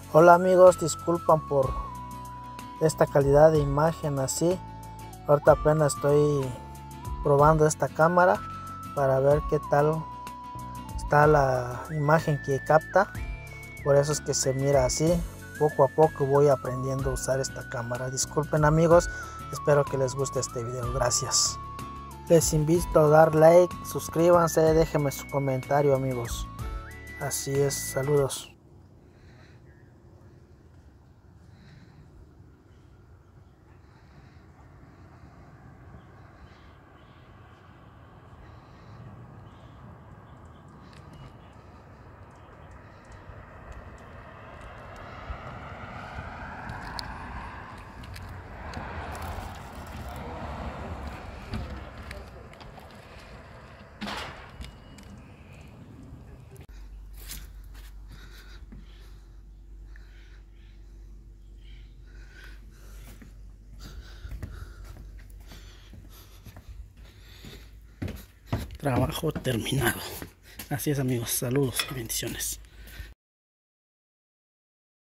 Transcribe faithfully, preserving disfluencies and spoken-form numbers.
Hola amigos, disculpan por esta calidad de imagen así. Ahorita apenas estoy probando esta cámara para ver qué tal está la imagen que capta. Por eso es que se mira así. Poco a poco voy aprendiendo a usar esta cámara. Disculpen amigos, espero que les guste este video. Gracias. Les invito a dar like, suscríbanse, déjenme su comentario amigos. Así es, saludos. Trabajo terminado. Así es amigos, saludos y bendiciones.